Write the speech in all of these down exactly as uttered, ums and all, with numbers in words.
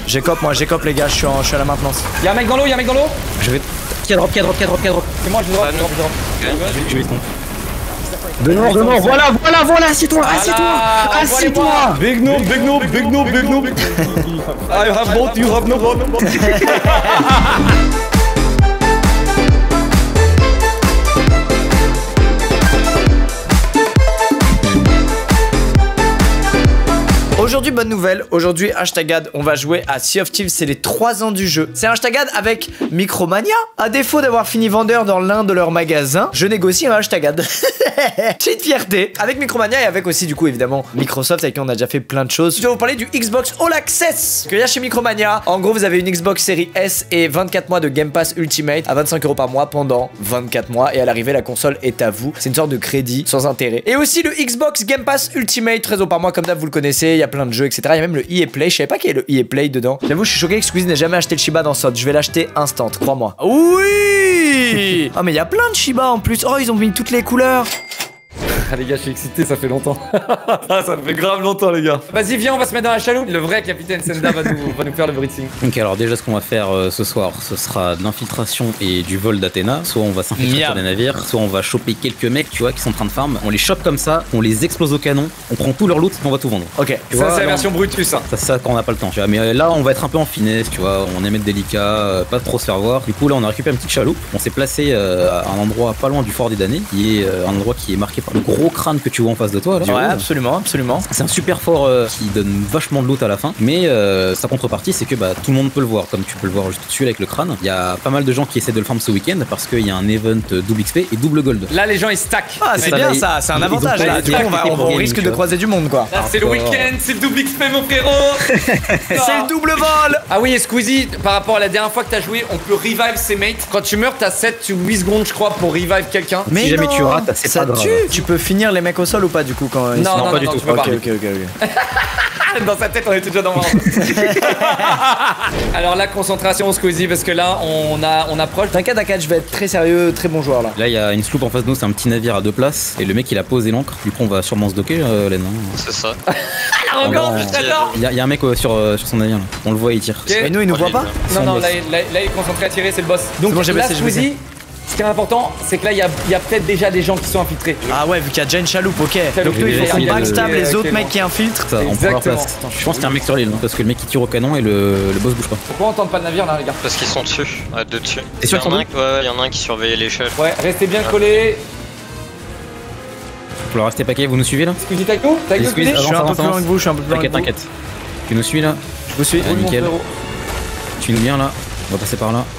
J'écope moi, j'écope les gars, je suis, en, je suis à la maintenance. Y'a un mec dans l'eau, y'a un mec dans l'eau. Je vais. Qui a drop, qui a drop, qui a drop, qui a drop. C'est moi, je vais drop, je drop, je drop. Je vais de mort, de mort, voilà, voilà, voilà, assieds-toi, assieds-toi, assieds-toi. Big noob, big noob, big noob, big noob. I have both, you have no one. Aujourd'hui, bonne nouvelle. Aujourd'hui, Hashtagad, on va jouer à Sea of Thieves. C'est les trois ans du jeu. C'est Hashtagad avec Micromania. À défaut d'avoir fini vendeur dans l'un de leurs magasins, je négocie un Hashtagad. J'ai une fierté. Avec Micromania et avec aussi, du coup, évidemment, Microsoft, avec qui on a déjà fait plein de choses. Je vais vous parler du Xbox All Access qu'il y a chez Micromania. En gros, vous avez une Xbox Series S et vingt-quatre mois de Game Pass Ultimate à vingt-cinq euros par mois pendant vingt-quatre mois. Et à l'arrivée, la console est à vous. C'est une sorte de crédit sans intérêt. Et aussi le Xbox Game Pass Ultimate, treize euros par mois, comme d'hab, vous le connaissez. Il y a plein de jeux, et cetera. Il y a même le E A Play. Je savais pas qu'il y avait le E A Play dedans. J'avoue, je suis choqué que Squeezie n'ait jamais acheté le Shiba dans Sod. Je vais l'acheter instant, crois-moi. Oui. Ah, mais il y a plein de Shiba en plus. Oh, ils ont mis toutes les couleurs. Ah les gars, je suis excité, ça fait longtemps. Ça fait grave longtemps les gars. Vas-y, viens, on va se mettre dans la chaloupe. Le vrai capitaine Senda va nous, va nous faire le briefing. Ok, alors déjà ce qu'on va faire euh, ce soir, ce sera de l'infiltration et du vol d'Athéna. Soit on va s'infiltrer sur des navires, soit on va choper quelques mecs, tu vois, qui sont en train de farm. On les chope comme ça, on les explose au canon, on prend tout leur loot et on va tout vendre. Ok. Tu ça vois, c'est la version Brutus. Hein. Ça c'est ça quand on n'a pas le temps, tu vois. Mais euh, là on va être un peu en finesse, tu vois. On aime être délicat, euh, pas trop se faire voir. Du coup là on a récupéré une petite chaloupe. On s'est placé euh, à un endroit pas loin du fort des damnés, qui est euh, un endroit qui est marqué par le gros crâne que tu vois en face de toi là. Ouais, absolument, absolument. C'est un super fort euh, qui donne vachement de loot à la fin, mais euh, sa contrepartie c'est que bah, tout le monde peut le voir, comme tu peux le voir juste dessus avec le crâne. Il y a pas mal de gens qui essaient de le farm ce week-end parce qu'il y a un event double X P et double gold. Là les gens ils stack. Ah c'est bien ça, c'est un avantage là. Du coup on, va, on, on risque de croiser du monde quoi. Là c'est le week-end, c'est le double X P mon frérot. C'est le double vol. Ah oui et Squeezie, par rapport à la dernière fois que t'as joué, on peut revive ses mates. Quand tu meurs t'as sept ou huit secondes je crois pour revive quelqu'un. Mais si jamais tu rates, c'est ça pas grave. tue. Tu peux finir les mecs au sol ou pas du coup quand ils non, sont... non, non, non, pas du non, tout. tu peux Ok pas. ok ok ok. Dans sa tête on était déjà dans mort. Alors là concentration Squeezie parce que là on a on approche. T'inquiète t'inquiète, je vais être très sérieux, très bon joueur là. Là il y a une sloop en face de nous, c'est un petit navire à deux places et le mec il a posé l'ancre. Du coup on va sûrement se docker euh, Len. C'est ça. Encore, j'adore. Il y, a, il y a un mec euh, sur, euh, sur son navire là. On le voit, il tire. Ok. Et nous il nous voit pas. Non non là, là, là il est concentré à tirer, c'est le boss. Donc bon, j'ai là baissé, j'ai Squeezie, ce qui est important c'est que là il y a, y a peut-être déjà des gens qui sont infiltrés. Ah ouais, vu qu'il y a déjà une chaloupe, ok. Chaloupe, Donc nous il faut qu'on il y a backstab le- les ok, autres bon. mecs qui infiltrent. Ça, on prend leur Exactement. place. Je pense qu'il y a un mec sur l'île hein, parce que le mec il tire au canon et le, le boss bouge pas. Pourquoi on tente pas le navire là les gars? Parce qu'ils sont dessus. Ouais, deux dessus. T'es sûr Il y en a un qui- ouais, il y en a un qui surveillait l'échelle. Ouais, restez bien collés. Faut leur rester paquet, vous nous suivez là? Squeezie t'as avec nous? T'as avec nous Squeeze, Squeezie? Je suis un peu Avance, plus loin avance. que vous, je suis un peu plus loin que T'inquiète, vous. t'inquiète. Tu nous suis là? Je vous suis. Ah, Roule, mon nickel. frérot. Tu nous viens là? On va passer par là.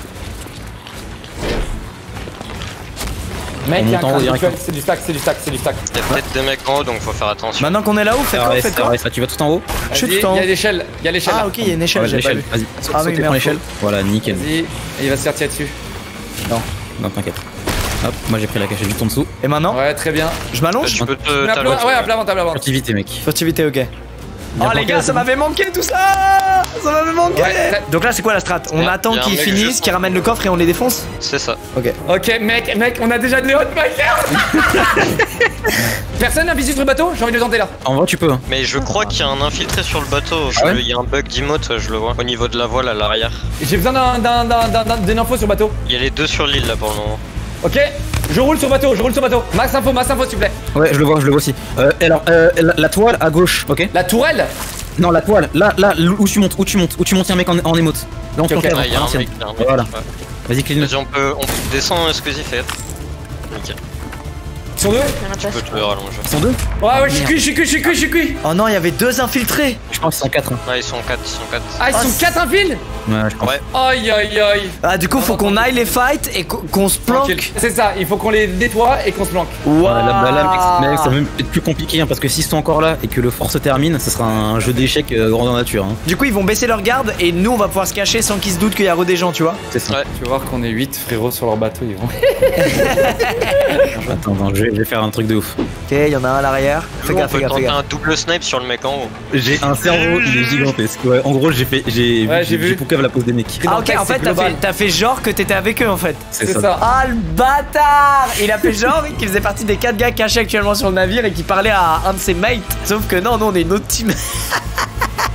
Mec, On il y a un monte en haut crâne direct. virtuel, c'est du stack, c'est du stack, c'est du stack. Il y a peut-être des mecs en haut donc faut faire attention. Maintenant qu'on est là-haut, faites quoi, Ouais, faites c'est quoi vrai, ça, tu vas tout en haut? Je suis Vas-y, tout en il y haut. a l'échelle, il y a l'échelle Ah là. ok, il y a une échelle, Ouais, j'ai pas l'échelle, vu. vas-y. Ah Saute, oui, saute, prends merde, l'échelle. Voilà, nickel. Vas-y, et il va se faire tirer dessus. Non, non, t'inquiète. Hop, moi j'ai pris la cachette juste en dessous. Et maintenant, Ouais, très bien. je m'allonge. Tu peux te Mais à plat- t'allonger. ouais, à plat ventre, à plat ventre. Furtivité, mec. Furtivité, ok. Bien Oh les planqué, gars, c'est ça bon. m'avait manqué tout ça. Ça m'avait manqué. Ouais, très- Donc là, c'est quoi la strat? On Il y a- attend il y a un qu'ils mec finissent, juste qu'ils en ramènent le coffre et on les défonce. C'est ça. Ok. Ok, mec, mec, on a déjà de hotmaker. Personne n'a visé sur le bateau? J'ai envie de le tenter là. En vrai, tu peux. Hein. Mais je crois qu'il y a un infiltré sur le bateau. Je- Ah ouais Il y a un bug d'emote, je le vois. Au niveau de la voile à l'arrière. J'ai besoin d'un- d'un- d'un- d'un- d'un- d'une info sur le bateau. Il y a les deux sur l'île là pour le moment. Ok, je roule sur le bateau, je roule sur le bateau. Max info, max info s'il te plaît. Ouais, je le vois, je le vois aussi. Euh, alors, euh, la, la toile à gauche, ok? La tourelle. Non, la toile, là, là, où tu montes, où tu montes, où tu montes, il y a un mec en, en émote. Là, on te Ok, planque ok. avant, Ah, il y a un ancienne. mec, il y a un mec. Voilà. Ouais. Vas-y, clean. Vas-y, on peut, on descend exclusif et nickel. Ils sont deux? Tu peux te rallonger. Ils sont deux? Ouais, ouais, je suis cuit, je suis cuit, je suis cuit, je suis cuit. Oh non, il y avait deux infiltrés. Je pense qu'ils sont quatre. Hein. Ouais, ils sont quatre, ils sont quatre. Ah, ils Ah, sont c'est- quatre infiles. Ouais, je pense. Ouais. Aïe, aïe, aïe. Ah, du coup, faut qu'on aille les fight et qu'on qu'on se Tranquille. planque. C'est ça, il faut qu'on les nettoie et qu'on se planque. Waouh. Ouais, là, bah, là, mec, mec, ça va même être plus compliqué hein, parce que s'ils sont encore là et que le fort se termine, ce sera un jeu d'échecs euh, grandeur nature. Hein. Du coup, ils vont baisser leur garde et nous, on va pouvoir se cacher sans qu'ils se doutent qu'il y a re des gens, tu vois. C'est ça. Ouais. Tu vas voir qu'on est huit frérots sur leur bateau, ils vont. Attends, attends, je vais, je vais faire un truc de ouf. Ok, il y en a un à l'arrière. Fais Nous, on gaffe, fais peut gaffe, fais tenter gaffe. un double snipe sur le mec en haut. J'ai un cerveau, il est gigantesque. Ouais, en gros, j'ai fait, j'ai, Ouais, j'ai vu. j'ai poucave la pose des mecs. Ah, ok, en fait, t'as global. fait, t'as fait genre que t'étais avec eux en fait. C'est ça. Ah, le bâtard! Il a fait genre qu'il faisait partie des quatre gars cachés actuellement sur le navire et qui parlait à un de ses mates. Sauf que non, nous on est une autre team.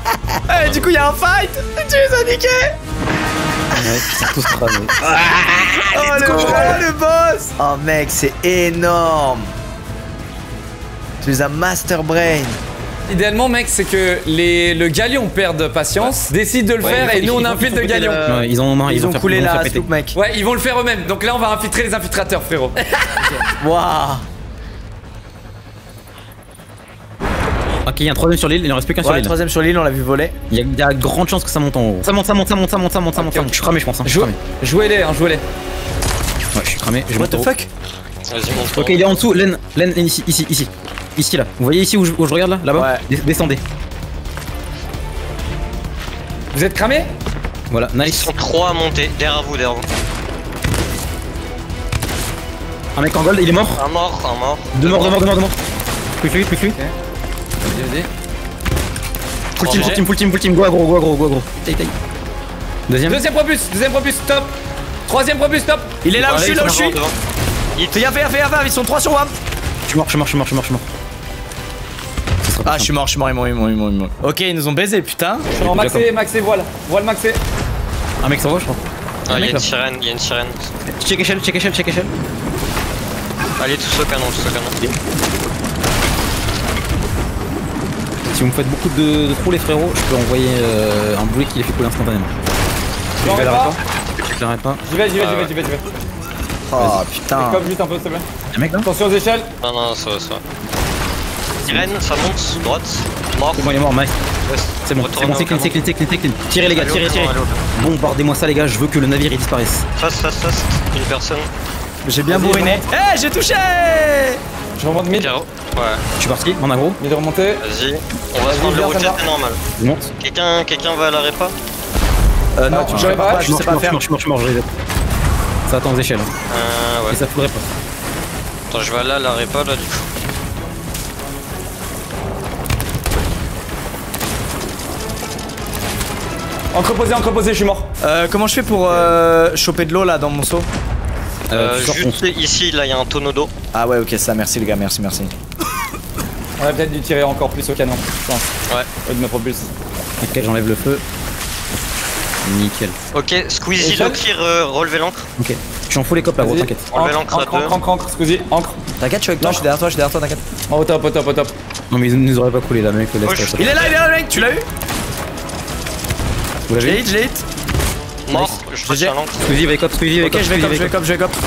Eh, du coup, il y a un fight. Tu les as niqués. Ouais, ils sont tous cramés. Oh, le, oh, le boss. Oh, mec, c'est énorme. Tu les as master brain. Idéalement, mec, c'est que les, le galion perde patience, décide de le Ouais, faire il et faut- nous on il faut- infiltre il le faut galion. péter le- Ouais, ils ont marre, Ils, ils ont vont faire- coulé ils vont la faire péter. sloop, mec. Ouais, ils vont le faire eux-mêmes. Donc là, on va infiltrer les infiltrateurs, frérot. Waouh. Ok, il y a un troisième sur l'île, il en reste plus qu'un sur Ouais, l'île. troisième sur l'île, on l'a vu voler. Il y, a- il y a grande chance que ça monte en haut. Ça monte, ça monte, ça monte, ça monte, ça monte, ça monte, ça monte. Ok, ça monte. ok. Je suis cramé, je pense. Hein, je suis Jou- cramé. Jouez-les, hein, jouez-les. Ouais, je suis cramé. Je What monte en the haut. fuck? Vas-y, monte. Ok, il est en dessous. Len, Len, Len, ici, ici, ici. Ici, là. Vous voyez ici où je, où je regarde là? Là-bas? Ouais. Des- Descendez. Vous êtes cramés? Voilà, Ils nice. sont trois à monter. Derrière vous, derrière vous. Un mec en gold, il est mort. Un mort, un mort. Deux morts, deux morts, deux morts, deux morts. Plus fluide, plus fluide. Vas-y, vas-y. Full Trois team, morts. full team, full team, full team. Go aggro, go aggro, go aggro. Taille, taille. Deuxième. Deuxième propus, deuxième propus, stop. Troisième propus, stop. Il est là où je suis, là où je suis. Devant. Fais gaffe, fais gaffe, fais gaffe, ils sont trois sur one. Je suis mort, je suis mort, je suis mort, je suis mort, je suis mort. Ce sera pas Ah, je suis mort, je suis mort, ils m'ont, ils m'ont, ils m'ont, ils m'ont. Ok, ils nous ont baisé, putain. Non, maxé, maxé, voile. Voile maxé. simple. Un mec s'en va, je crois. Ah, il y mec, a là. une sirène, il y a une sirène. Check échelle, check échelle, check échelle. Allez, tous au canon, tous au canon. Si vous me faites beaucoup de, de trous, les frérots, je peux envoyer euh, un boulet qui les fait couler instantanément. J'en Je ai vais pas. Je éclairerai pas. J'y vais, j'y vais, Ah j'y vais, ouais. j'y vais, j'y vais. Oh putain. Comme juste un peu, s'il te plaît. Un mec là? Attention aux échelles. Non, non, ça va, ça va. Sirène, ça monte, droite. Mort. C'est bon, il est mort, nice. Ouest. C'est bon, c'est Retourne bon, au c'est clean, canon. c'est clean, c'est clean, c'est clean. Tirez les gars, Allez au tirez, canon, tirez. allez au canon. Bombardez-moi ça les gars, je veux que le navire il disparaisse. Face, face, face. Une personne. J'ai bien Vas-y, bourriné. Eh, j'ai touché. Je remonte mid. Carreau. Ouais. Je suis parti, en agro, Mid remonté. Vas-y. On va Vas-y, se prendre le viens, rocket, ça va. c'est normal. je monte. Quelqu'un quelqu'un va à la répa Euh, non, Ah, tu je veux sais pas, pas, Je je suis sais mort, pas je suis mort, faire. je suis mort, je suis mort, je reset. Ça attend aux échelles. Euh, ouais. Et ça faudrait pas. Attends, je vais aller à la répa là du coup. Entreposé, entreposé, je suis mort. Euh, comment je fais pour euh, choper de l'eau là dans mon seau? Euh, Euh, tu sors ton- juste ici, là, il y a un tonneau d'eau. Ah ouais, ok, ça, merci les gars, merci, merci. On aurait peut-être dû tirer encore plus au canon, je pense. Ouais. Au lieu de me propulse. Ok, j'enlève le feu. Nickel. Ok, Squeezie, Échelle. le clear, euh, relevez l'ancre. Ok. Je suis en full écope là, gros, Vas-y. t'inquiète. Enlevez Encre, l'encre à encre, deux. encre, encre, encre, Squeezie, encre. T'inquiète, je suis avec toi, je suis derrière toi, je suis derrière toi, t'inquiète. Oh, au top, au top, au top. Non mais ils nous auraient pas coulé là, mec, le Oh, laisse je- pas. Il est là, il est là, le mec, tu l'as eu? Vous Je l'avez l'ai hit, je l'ai hit. Mort, je retiens l'ancre. Squeezie, avec cop, Squeezie, avec Ok, cop, je vais Squeezie, cop, je vais avec cop. cop, je vais cop.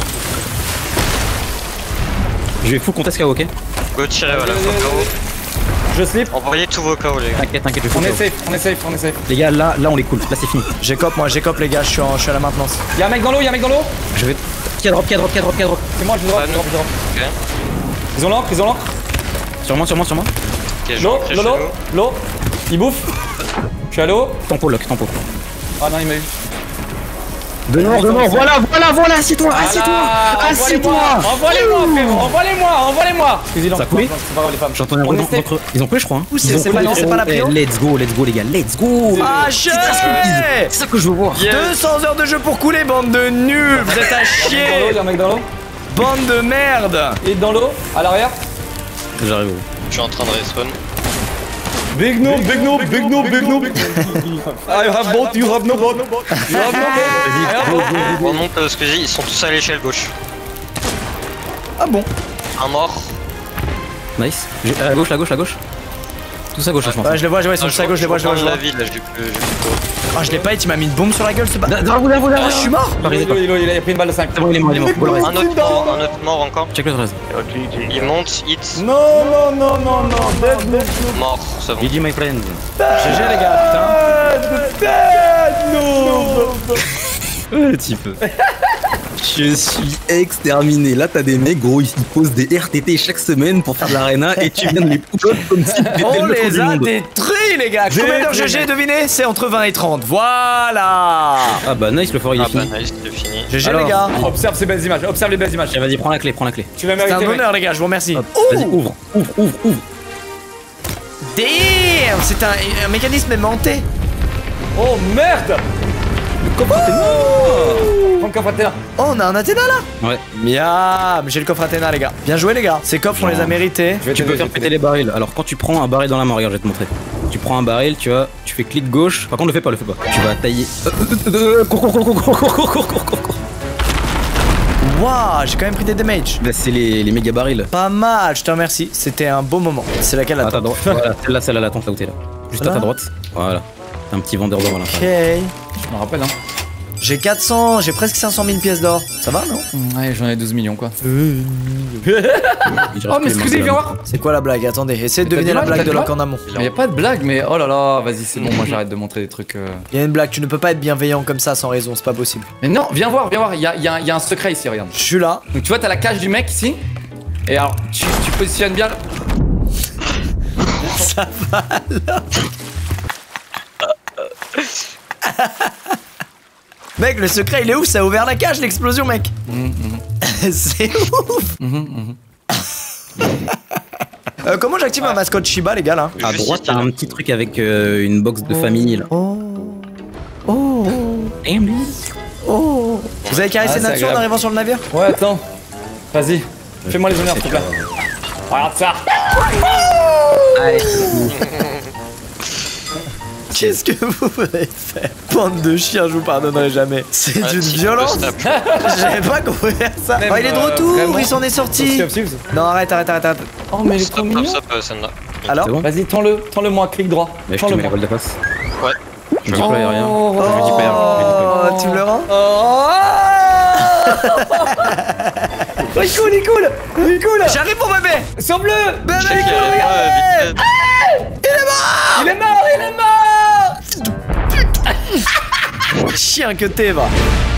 Je vais full contest K O, ok? Go tirer, voilà, Vas-y, faut vas-y, K O. vas-y. Je slip. Envoyez tous vos K O, les gars. T'inquiète, t'inquiète, je vais On full est K O. safe, on est safe, on est safe. Les gars, là, là on les coule, là c'est fini. J'ai cop, moi, j'ai cop, les gars, je suis, en, je suis à la maintenance. Y'a un mec dans l'eau, y'a un mec dans l'eau. Je vais. Qui a drop, qui a drop, qui a drop, qui a drop. C'est moi, je drop, Ah, je non. drop, je drop. Ok, Ils ont l'encre, ils ont l'encre. Sur moi, sur moi, sur moi. ok, je L'eau, rentre chez l'eau, l'eau, nous. l'eau. Il bouffe. Je suis à l'eau. Tempo lock, tempo. Ah non, il m'a eu. De mort, de mort, voilà, voilà, voilà, assieds-toi, assieds-toi, Voilà, assieds-toi. Envoie-les-moi, frérot, envoie-les-moi, envoie-les-moi. Excusez-moi, Ça a coulé c'est pas grave les femmes. J'entends un On bruit est safe. d'entre eux. Ils ont coulé, je crois. Hein. Ouh, c'est- Ils ont c'est coulé, pas- non, c'est pas la frérot. prio. Eh, Let's go, let's go, les gars, let's go. Ah, C'est ça que- c'est ça que je veux voir. deux cents heures de jeu pour couler, bande de nuls. Vous êtes à Dans l'eau, chier. y'a un mec dans l'eau. Bande de merde. Il est dans l'eau, à l'arrière. J'arrive. Je suis en train de respawn. Big noob, big noob, big noob, big noob. I have bot, you have no bot. You have no bot. On remonte euh, Squeezie, ils sont tous à l'échelle gauche. Ah bon? Un mort. Nice. J'ai- À gauche, à gauche, à gauche. Tous à gauche, je pense. Ouais, je les vois, je vois, ils sont Ah, tous à gauche, je les vois, je les vois. je les la vois. ville, là, j'ai plus. j'ai plus Ah, je l'ai pas hit, il m'a mis une bombe sur la gueule, ce bâtard. Dans vous, dans vous, Ah, je suis mort. Il est, il est, il est, il a pris une balle de cinq. C'est bon, il est mort, il est mort. Bon, le reste. Un autre mort, un autre mort encore. Check le reste. Il monte, hit, Non, non, non, non, non, dead, dead, mort, c'est bon. G G, my friend. G G, les gars, putain. Le type. Je suis exterminé. Là, t'as des mecs, gros, ils posent des R T T chaque semaine pour faire de l'arena et tu viens de les pouper comme si t'étais On le maître les du a monde. détruits, les gars. Combien d'heures G G, devinez? C'est entre vingt et trente. Voilà. Ah bah nice, le fort il est Ah bah fini. nice, c'est fini. G G, Alors. les gars. Observe ces belles images, observe les belles images. Allez, vas-y, prends la clé, prends la clé. Tu vas C'est un mériter, mec. honneur, les gars, je vous remercie. Hop, vas-y, ouvre, ouvre, ouvre, ouvre. Damn, c'est un, un mécanisme aimanté. Oh merde. coffre Athéna. Prends le coffre Athéna. Oh, on a un Athéna là. Ouais. Miam, j'ai le coffre Athéna, les gars. Bien joué, les gars. Ces coffres, on les a mérités. Je vais Tu t'aider, peux faire je vais péter t'aider. les barils. Alors quand tu prends un baril dans la main, regarde, je vais te montrer. Tu prends un baril, tu vois, tu fais clic gauche. Par contre, le fais pas, le fais pas. Tu vas tailler. Euh, euh, euh, Cours, cours, cours, cours, cours, cours, cours, cours, cours, cours. Waouh, j'ai quand même pris des damages. Là, c'est les, les méga barils. Pas mal, je te remercie. C'était un beau moment. C'est laquelle la À ta tente? droite. Voilà, celle-là, celle-là, la tente là où t'es là. Juste à Là ta droite. Voilà. T'as un petit vendeur d'or à Ok. l'intérieur. Je me rappelle, hein. J'ai quatre cents, j'ai presque cinq cent mille pièces d'or. Ça va, non? Ouais, j'en ai douze millions, quoi. Il reste Oh, que mais les excusez, mains, viens là. voir. C'est quoi la blague? Attendez, essayez de T'as deviner du la mal, blague t'as de du Lock mal en amont. Y a pas de blague, mais oh là là, vas-y, c'est bon, moi j'arrête de montrer des trucs. euh. Il y a une blague, tu ne peux pas être bienveillant comme ça sans raison, c'est pas possible. Mais non, viens voir, viens voir, il y a, y a- y a un secret ici, regarde. Je suis là. Donc tu vois, t'as la cage du mec ici. Et alors, tu, tu positionnes bien. Ça va là. Mec, le secret il est ouf, ça a ouvert la cage, l'explosion, mec. C'est ouf. Euh, comment j'active ma mascotte Shiba, les gars, là? À Juste droite, ici, t'as là. un petit truc avec euh, une box de famille là. Oh. Oh. Oh. Vous avez caressé Ah, c'est nature en agréable. arrivant sur le navire? Ouais, attends. Vas-y, fais-moi les honneurs, s'il te plaît. Regarde ça. Qu'est-ce que vous avez fait? Bande de chiens, je vous pardonnerai jamais. C'est Ouais, d'une si, violence. snap. J'avais pas compris ça. Même, Oh, il est de euh, retour, vraiment. il s'en est sorti. Stop, stop, stop. Non, arrête, arrête, arrête, arrête. Oh, mais il est trop Stop, mignon. stop, stop, Senda. Alors? C'est bon. Vas-y, tends-le, tends-le moi, clic droit. Mais je te mets Tends-le la moi. voile de face. Ouais. Je dis pas rien. Oh, Je dis père. Oh, tu me le rends? Oh, Oh, il coule, il coule, il coule. J'arrive pour bébé. Sauve-le. Bébé, Check, il coule, euh, regardez. ouais, vite Il est mort, il est mort. Chien que t'es, va.